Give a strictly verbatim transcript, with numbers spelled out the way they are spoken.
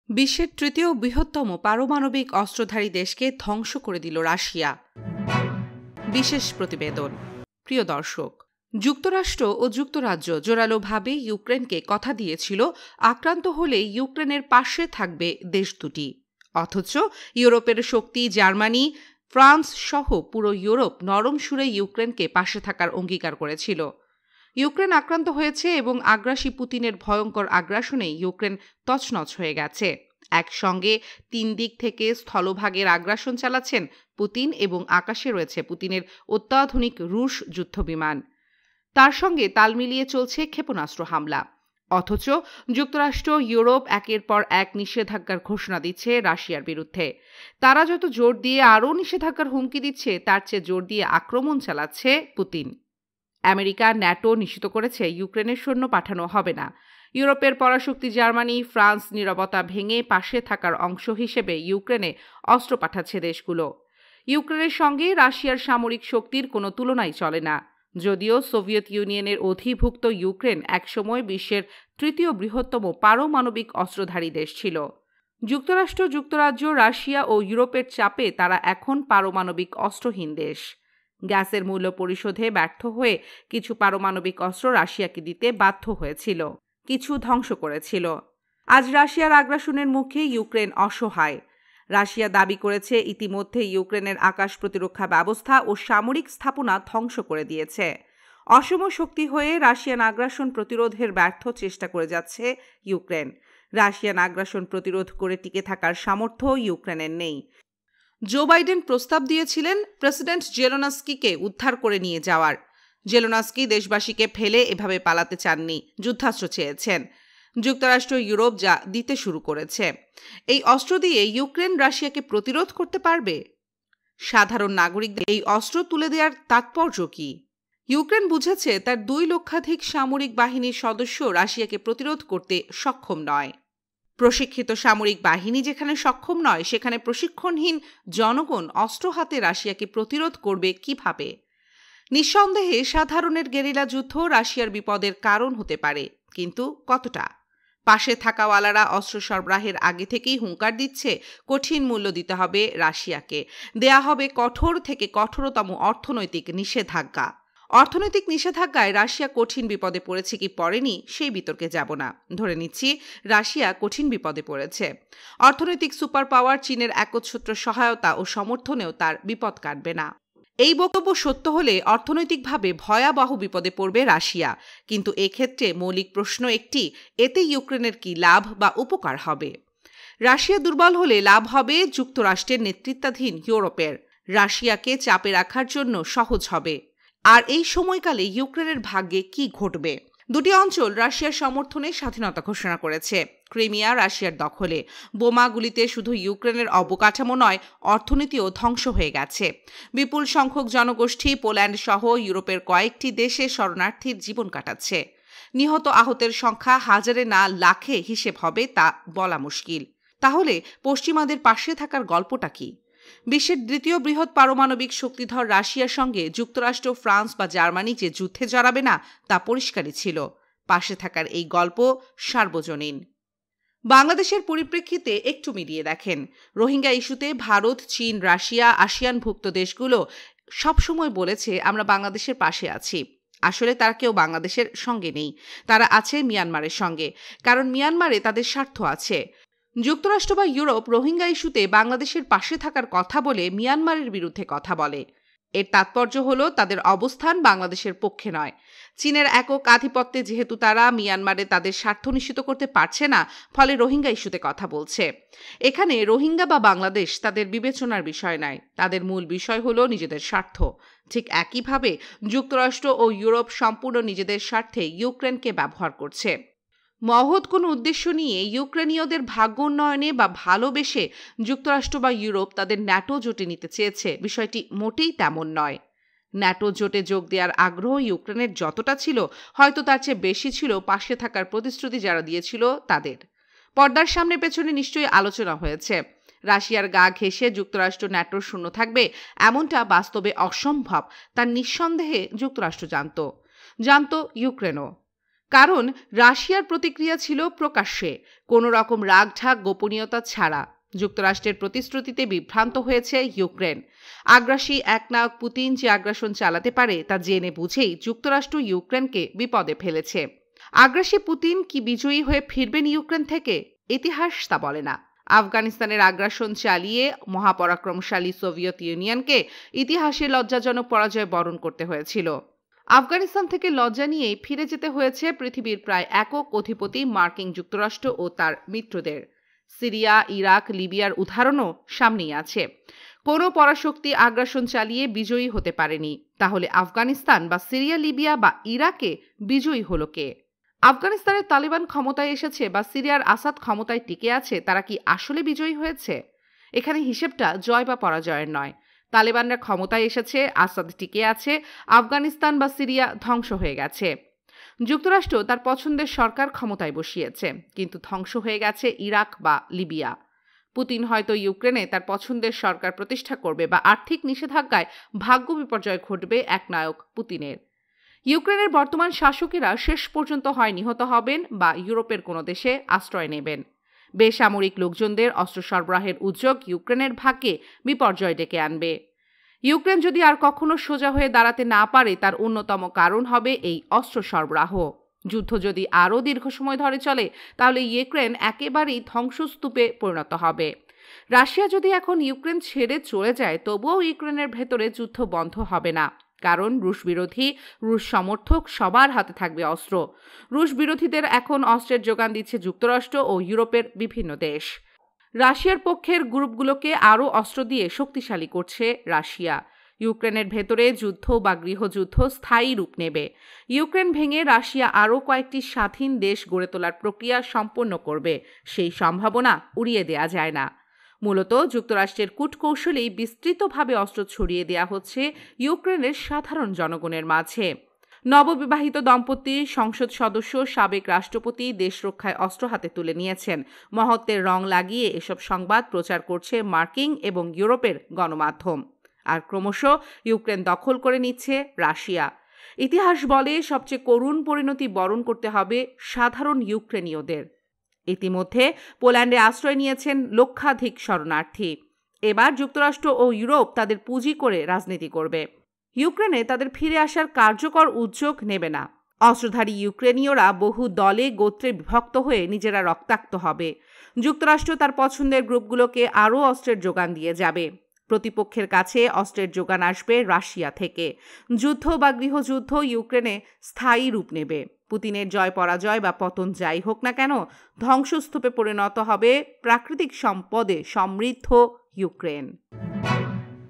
বিশ্বের তৃতীয় বৃহত্তম পারমাণবিক অস্ত্রধারী দেশকে ধ্বংস করে দিল রাশিয়া। বিশেষ প্রতিবেদন। প্রিয় দর্শক, যুক্তরাষ্ট্র ও যুক্তরাজ্য জোরালোভাবে ইউক্রেনকে কথা দিয়েছিল আক্রান্ত হলে ইউক্রেনের পাশে থাকবে দেশ দুটি। অথচ ইউরোপের শক্তি জার্মানি, ফ্রান্স সহ পুরো ইউরোপ নরম সুরে ইউক্রেনকে পাশে থাকার অঙ্গীকার করেছিল। ইউক্রেন আক্রান্ত হয়েছে এবং আগ্রাসী পুতিনের ভয়ঙ্কর আগ্রাসনে ইউক্রেন তছনছ হয়ে গেছে। একসঙ্গে তিন দিক থেকে স্থলভাগের আগ্রাসন চালাচ্ছেন পুতিন এবং আকাশে রয়েছে পুতিনের অত্যাধুনিক রুশ যুদ্ধবিমান। তার সঙ্গে তাল মিলিয়ে চলছে ক্ষেপণাস্ত্র হামলা। অথচ যুক্তরাষ্ট্র, ইউরোপ একের পর এক নিষেধাজ্ঞার ঘোষণা দিচ্ছে রাশিয়ার বিরুদ্ধে। তারা যত জোর দিয়ে আরও নিষেধাজ্ঞার হুমকি দিচ্ছে, তার চেয়ে জোর দিয়ে আক্রমণ চালাচ্ছে পুতিন। আমেরিকা, ন্যাটো নিশ্চিত করেছে ইউক্রেনের সৈন্য পাঠানো হবে না। ইউরোপের পরাশক্তি জার্মানি, ফ্রান্স নীরবতা ভেঙে পাশে থাকার অংশ হিসেবে ইউক্রেনে অস্ত্র পাঠাচ্ছে দেশগুলো। ইউক্রেনের সঙ্গে রাশিয়ার সামরিক শক্তির কোনো তুলনাই চলে না। যদিও সোভিয়েত ইউনিয়নের অধিভুক্ত ইউক্রেন একসময় বিশ্বের তৃতীয় বৃহত্তম পারমাণবিক অস্ত্রধারী দেশ ছিল। যুক্তরাষ্ট্র, যুক্তরাজ্য, রাশিয়া ও ইউরোপের চাপে তারা এখন পারমাণবিক অস্ত্রহীন দেশ। গ্যাসের মূল্য পরিশোধে ব্যর্থ হয়ে কিছু পারমাণবিক অস্ত্র রাশিয়াকে দিতে বাধ্য হয়েছিল, কিছু ধ্বংস করেছিল। আজ রাশিয়ার আগ্রাসনের মুখে ইউক্রেন অসহায়। রাশিয়া দাবি করেছে ইতিমধ্যে ইউক্রেনের আকাশ প্রতিরক্ষা ব্যবস্থা ও সামরিক স্থাপনা ধ্বংস করে দিয়েছে। অসম শক্তি হয়ে রাশিয়ান আগ্রাসন প্রতিরোধের ব্যর্থ চেষ্টা করে যাচ্ছে ইউক্রেন। রাশিয়ান আগ্রাসন প্রতিরোধ করে টিকে থাকার সামর্থ্য ইউক্রেনের নেই। জো বাইডেন প্রস্তাব দিয়েছিলেন প্রেসিডেন্ট জেলেনস্কিকে উদ্ধার করে নিয়ে যাওয়ার। জেলেনস্কি দেশবাসীকে ফেলে এভাবে পালাতে চাননি, যুদ্ধাস্ত্র চেয়েছেন। যুক্তরাষ্ট্র, ইউরোপ যা দিতে শুরু করেছে। এই অস্ত্র দিয়ে ইউক্রেন রাশিয়াকে প্রতিরোধ করতে পারবে? সাধারণ নাগরিকদের এই অস্ত্র তুলে দেওয়ার তাৎপর্য কি? ইউক্রেন বুঝেছে তার দুই লক্ষাধিক সামরিক বাহিনীর সদস্য রাশিয়াকে প্রতিরোধ করতে সক্ষম নয়। প্রশিক্ষিত সামরিক বাহিনী যেখানে সক্ষম নয়, সেখানে প্রশিক্ষণহীন জনগণ অস্ত্র হাতে রাশিয়াকে প্রতিরোধ করবে কিভাবে? নিঃসন্দেহে সাধারণের গেরিলা যুদ্ধ রাশিয়ার বিপদের কারণ হতে পারে, কিন্তু কতটা? পাশে থাকাওয়ালারা অস্ত্র সরবরাহের আগে থেকেই হুঙ্কার দিচ্ছে কঠিন মূল্য দিতে হবে রাশিয়াকে, দেয়া হবে কঠোর থেকে কঠোরতম অর্থনৈতিক নিষেধাজ্ঞা। অর্থনৈতিক নিষেধাজ্ঞায় রাশিয়া কঠিন বিপদে পড়েছে কি পড়েনি সেই বিতর্কে যাব না। ধরে নিচ্ছি রাশিয়া কঠিন বিপদে পড়েছে। অর্থনৈতিক সুপার পাওয়ার চীনের একচ্ছত্র সহায়তা ও সমর্থনেও তার বিপদ কাটবে না। এই বক্তব্য সত্য হলে অর্থনৈতিকভাবে ভয়াবহ বিপদে পড়বে রাশিয়া। কিন্তু এক্ষেত্রে মৌলিক প্রশ্ন একটি, এতে ইউক্রেনের কি লাভ বা উপকার হবে? রাশিয়া দুর্বল হলে লাভ হবে যুক্তরাষ্ট্রের নেতৃত্বাধীন ইউরোপের। রাশিয়াকে চাপে রাখার জন্য সহজ হবে। আর এই সময়কালে ইউক্রেনের ভাগ্যে কি ঘটবে? দুটি অঞ্চল রাশিয়ার সমর্থনে স্বাধীনতা ঘোষণা করেছে। ক্রিমিয়া রাশিয়ার দখলে। বোমাগুলিতে শুধু ইউক্রেনের অবকাঠামো নয়, অর্থনীতিও ধ্বংস হয়ে গেছে। বিপুল সংখ্যক জনগোষ্ঠী পোল্যান্ড সহ ইউরোপের কয়েকটি দেশে শরণার্থীর জীবন কাটাচ্ছে। নিহত আহতের সংখ্যা হাজারে না লাখে হিসেব হবে তা বলা মুশকিল। তাহলে পশ্চিমাদের পাশে থাকার গল্পটা কি? বিশ্বের দ্বিতীয় বৃহৎ পারমাণবিক শক্তিধর রাশিয়ার সঙ্গে যুক্তরাষ্ট্র, ফ্রান্স বা জার্মানি যে যুদ্ধে জড়াবে না তা পরিষ্কারই ছিল। পাশে থাকার এই গল্প সার্বজনীন। বাংলাদেশের পরিপ্রেক্ষিতে একটু মিলিয়ে দেখেন। রোহিঙ্গা ইস্যুতে ভারত, চীন, রাশিয়া, আসিয়ানভুক্ত দেশগুলো সবসময় বলেছে আমরা বাংলাদেশের পাশে আছি। আসলে তারা কেউ বাংলাদেশের সঙ্গে নেই, তারা আছে মিয়ানমারের সঙ্গে, কারণ মিয়ানমারে তাদের স্বার্থ আছে। যুক্তরাষ্ট্র বা ইউরোপ রোহিঙ্গা ইস্যুতে বাংলাদেশের পাশে থাকার কথা বলে মিয়ানমারের বিরুদ্ধে কথা বলে। এর তাৎপর্য হলো তাদের অবস্থান বাংলাদেশের পক্ষে নয়। চীনের একক আধিপত্যে যেহেতু তারা মিয়ানমারে তাদের স্বার্থ নিশ্চিত করতে পারছে না, ফলে রোহিঙ্গা ইস্যুতে কথা বলছে। এখানে রোহিঙ্গা বা বাংলাদেশ তাদের বিবেচনার বিষয় নয়, তাদের মূল বিষয় হলো নিজেদের স্বার্থ। ঠিক একইভাবে যুক্তরাষ্ট্র ও ইউরোপ সম্পূর্ণ নিজেদের স্বার্থে ইউক্রেনকে ব্যবহার করছে। মহৎ কোনো উদ্দেশ্য নিয়ে ইউক্রেনীয়দের ভাগ্য উন্নয়নে বা ভালোবেসে যুক্তরাষ্ট্র বা ইউরোপ তাদের ন্যাটো জোটে নিতে চেয়েছে, বিষয়টি মোটেই তেমন নয়। ন্যাটো জোটে যোগ দেওয়ার আগ্রহ ইউক্রেনের যতটা ছিল, হয়তো তার চেয়ে বেশি ছিল পাশে থাকার প্রতিশ্রুতি যারা দিয়েছিল তাদের। পর্দার সামনে পেছনে নিশ্চয়ই আলোচনা হয়েছে। রাশিয়ার গা ঘেঁষে যুক্তরাষ্ট্র ন্যাটোর শূন্য থাকবে এমনটা বাস্তবে অসম্ভব, তার নিঃসন্দেহে যুক্তরাষ্ট্র জানত, জানত ইউক্রেনও। কারণ রাশিয়ার প্রতিক্রিয়া ছিল প্রকাশ্যে, কোনো রকম রাগঢাক গোপনীয়তা ছাড়া। যুক্তরাষ্ট্রের প্রতিশ্রুতিতে বিভ্রান্ত হয়েছে ইউক্রেন। আগ্রাসী একনায়ক পুতিন যে আগ্রাসন চালাতে পারে তা জেনে বুঝেই যুক্তরাষ্ট্র ইউক্রেনকে বিপদে ফেলেছে। আগ্রাসী পুতিন কি বিজয়ী হয়ে ফিরবেন ইউক্রেন থেকে? ইতিহাস তা বলে না। আফগানিস্তানের আগ্রাসন চালিয়ে মহাপরাক্রমশালী সোভিয়েত ইউনিয়নকে ইতিহাসে লজ্জাজনক পরাজয় বরণ করতে হয়েছিল। আফগানিস্তান থেকে লজ্জা নিয়েই ফিরে যেতে হয়েছে পৃথিবীর প্রায় একক অধিপতি মার্কিন যুক্তরাষ্ট্র ও তার মিত্রদের। সিরিয়া, ইরাক, লিবিয়ার উদাহরণও সামনেই আছে। কোনো পরাশক্তি আগ্রাসন চালিয়ে বিজয়ী হতে পারেনি। তাহলে আফগানিস্তান বা সিরিয়া, লিবিয়া বা ইরাকে বিজয়ী হলো কে? আফগানিস্তানের তালিবান ক্ষমতায় এসেছে বা সিরিয়ার আসাদ ক্ষমতায় টিকে আছে, তারা কি আসলে বিজয়ী হয়েছে? এখানে হিসেবটা জয় বা পরাজয়ের নয়। তালেবানরা ক্ষমতায় এসেছে, আসাদ টিকে আছে, আফগানিস্তান বা সিরিয়া ধ্বংস হয়ে গেছে। যুক্তরাষ্ট্র তার পছন্দের সরকার ক্ষমতায় বসিয়েছে, কিন্তু ধ্বংস হয়ে গেছে ইরাক বা লিবিয়া। পুতিন হয়তো ইউক্রেনে তার পছন্দের সরকার প্রতিষ্ঠা করবে বা আর্থিক নিষেধাজ্ঞায় ভাগ্য বিপর্যয় ঘটবে একনায়ক পুতিনের। ইউক্রেনের বর্তমান শাসকেরা শেষ পর্যন্ত হয় নিহত হবেন বা ইউরোপের কোনো দেশে আশ্রয় নেবেন। বেসামরিক লোকজনদের অস্ত্র সরবরাহের উদ্যোগ ইউক্রেনের ভাগ্যে বিপর্যয় ডেকে আনবে। ইউক্রেন যদি আর কখনো সোজা হয়ে দাঁড়াতে না পারে, তার অন্যতম কারণ হবে এই অস্ত্র সরবরাহ। যুদ্ধ যদি আরও দীর্ঘ সময় ধরে চলে, তাহলে ইউক্রেন একেবারেই ধ্বংসস্তূপে পরিণত হবে। রাশিয়া যদি এখন ইউক্রেন ছেড়ে চলে যায়, তবুও ইউক্রেনের ভেতরে যুদ্ধ বন্ধ হবে না। কারণ রুশ বিরোধী, রুশ সমর্থক সবার হাতে থাকবে অস্ত্র। রুশ বিরোধীদের এখন অস্ত্রের যোগান দিচ্ছে যুক্তরাষ্ট্র ও ইউরোপের বিভিন্ন দেশ। রাশিয়ার পক্ষের গ্রুপগুলোকে আরও অস্ত্র দিয়ে শক্তিশালী করছে রাশিয়া। ইউক্রেনের ভেতরে যুদ্ধ বা গৃহযুদ্ধ স্থায়ী রূপ নেবে। ইউক্রেন ভেঙে রাশিয়া আরও কয়েকটি স্বাধীন দেশ গড়ে তোলার প্রক্রিয়া সম্পন্ন করবে। সেই সম্ভাবনা উড়িয়ে দেয়া যায় না। মূলত যুক্তরাষ্ট্রের কূটকৌশলেই বিস্তৃতভাবে অস্ত্র ছড়িয়ে দেয়া হচ্ছে ইউক্রেনের সাধারণ জনগণের মাঝে। নববিবাহিত দম্পতি, সংসদ সদস্য, সাবেক রাষ্ট্রপতি দেশ রক্ষায় অস্ত্র হাতে তুলে নিয়েছেন। মহত্বের রং লাগিয়ে এসব সংবাদ প্রচার করছে মার্কিন এবং ইউরোপের গণমাধ্যম। আর ক্রমশ ইউক্রেন দখল করে নিচ্ছে রাশিয়া। ইতিহাস বলে সবচেয়ে করুণ পরিণতি বরণ করতে হবে সাধারণ ইউক্রেনীয়দের। ইতিমধ্যে পোল্যান্ডে আশ্রয় নিয়েছেন লক্ষাধিক শরণার্থী। এবার যুক্তরাষ্ট্র ও ইউরোপ তাদের পুঁজি করে রাজনীতি করবে। ইউক্রেনে তাদের ফিরে আসার কার্যকর উদ্যোগ নেবে না। অস্ত্রধারী ইউক্রেনীয়রা বহু দলে গোত্রে বিভক্ত হয়ে নিজেরা রক্তাক্ত হবে। যুক্তরাষ্ট্র তার পছন্দের গ্রুপগুলোকে আরও অস্ত্রের যোগান দিয়ে যাবে। প্রতিপক্ষের কাছে অস্ত্রের যোগান আসবে রাশিয়া থেকে। যুদ্ধ বা গৃহযুদ্ধ ইউক্রেনে স্থায়ী রূপ নেবে। পুতিনের জয় পরাজয় বা পতন যাই হোক না কেন, ধ্বংসস্তূপে পরিণত হবে প্রাকৃতিক সম্পদে সমৃদ্ধ ইউক্রেন।